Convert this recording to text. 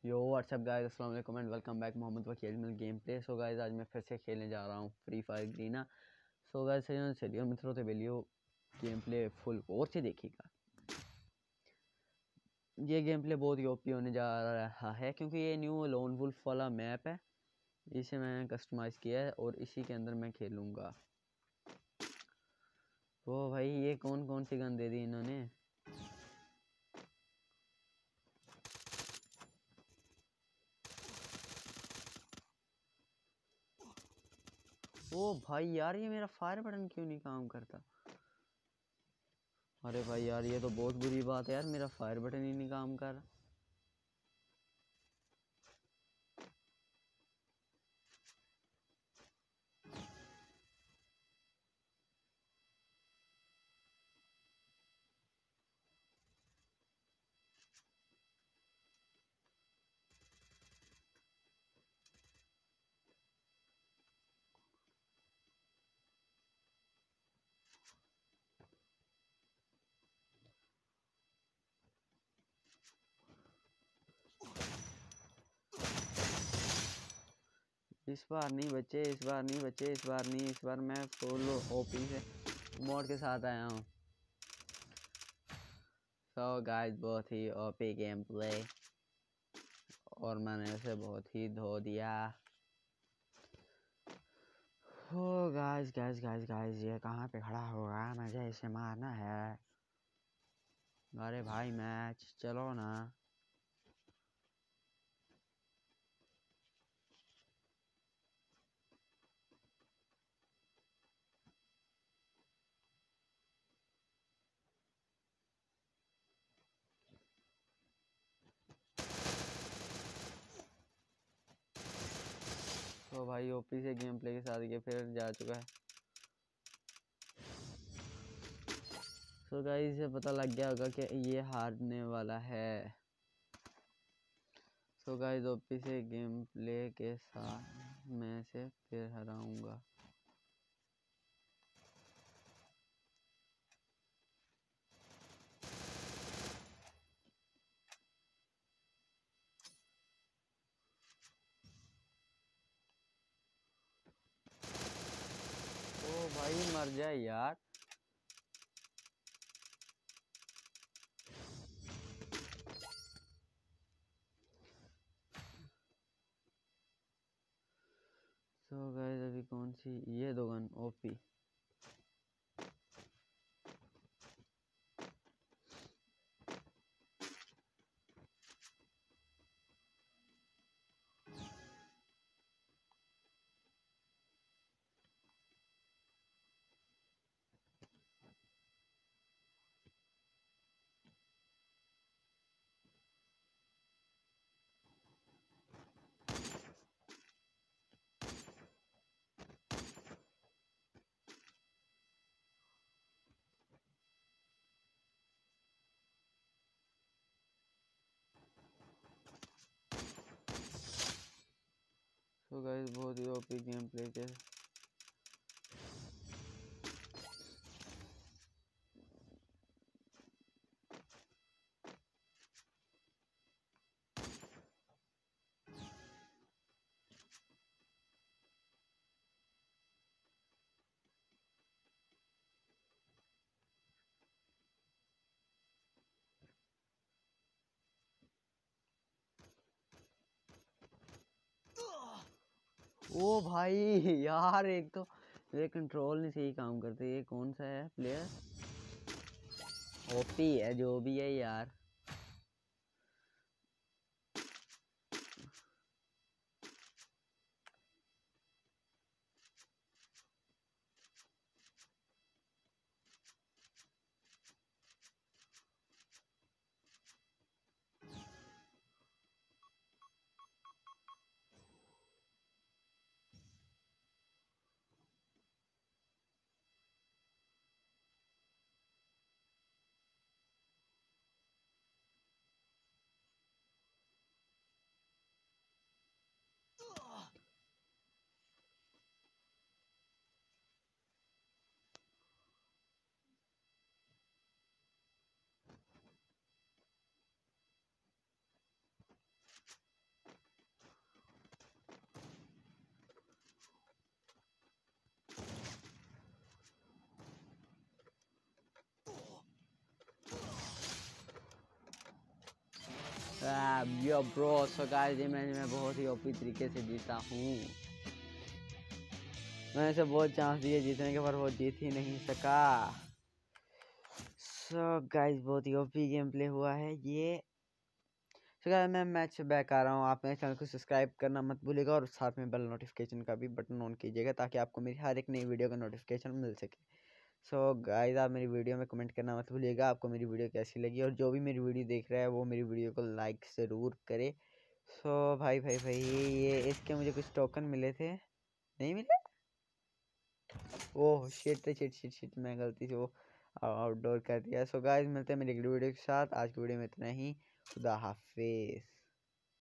यो WhatsApp guys, अस्सलाम वालेकुम and welcome back Mohammad Vakil मिल गेम प्ले। सो गाइस, आज मैं फिर से खेलने जा रहा हूँ free fire Garena. So guys, चलिए मित्रों से वीडियो गेम प्ले फुल और से देखिएगा। ये गेम प्ले बहुत ही ओपी होने जा रहा है क्योंकि ये न्यू लोन वुल्फ वाला मैप है। इसे मैंने कस्टमाइज़ किया है और इसी के अंदर मैं खेलूँगा। वो भाई, ये कौन कौन सी गन दे दी इन्होंने। ओ भाई यार, ये मेरा फायर बटन क्यों नहीं काम करता। अरे भाई यार, ये तो बहुत बुरी बात है यार, मेरा फायर बटन ही नहीं काम कर रहा। इस बार नहीं बच्चे, इस बार नहीं बच्चे, इस बार नहीं। इस बार मैं फुल ओपी से मोड के साथ आया हूँ। सो गाइस, बहुत ही ओपी गेम प्ले और मैंने उसे बहुत ही धो दिया। हो गाइस गाइस गाइस गाइस, ये कहाँ पे खड़ा होगा, मुझे इसे मारना है। अरे भाई, मैच चलो ना। तो भाई, ओपी से गेम प्ले के साथ ये फिर जा चुका है। तो गाइस, इसे पता लग गया होगा कि ये हारने वाला है। तो गाइस, ओपी से गेम प्ले के साथ मैं इसे फिर हराऊंगा। ओ भाई, मर जाए यार। तो गाइस, अभी कौन सी ये दो गन ओपी। तो गाइस, बहुत ही ओपी गेम प्ले के ओ भाई यार, एक तो ये कंट्रोल नहीं सही काम करते। ये कौन सा है प्लेयर। ओपी है जो भी है यार। यो ब्रो। सो गाइस ये मैं बहुत ही ओपी तरीके से जीता हूँ। मैंने इसे बहुत चांस दिए जीतने के, पर वो जीत ही नहीं सका। सो गाइस बहुत ही ओपी गेम प्ले हुआ है ये। सो गाइस मैं मैच से बैक आ रहा हूँ। आप मेरे चैनल को सब्सक्राइब करना मत भूलिएगा और साथ में बेल नोटिफिकेशन का भी बटन ऑन कीजिएगा ताकि आपको मेरी हर एक नई वीडियो का नोटिफिकेशन मिल सके। सो गाइस आप मेरी वीडियो में कमेंट करना मत भूलिएगा आपको मेरी वीडियो कैसी लगी, और जो भी मेरी वीडियो देख रहा है वो मेरी वीडियो को लाइक ज़रूर करे। सो भाई ये इसके मुझे कुछ टोकन मिले थे, नहीं मिले। ओह शिट मैं गलती से वो आउटडोर कर दिया। सो गाइस मिलते हैं मेरी अगली वीडियो के साथ। आज की वीडियो में इतना ही। खुदा हाफिज़।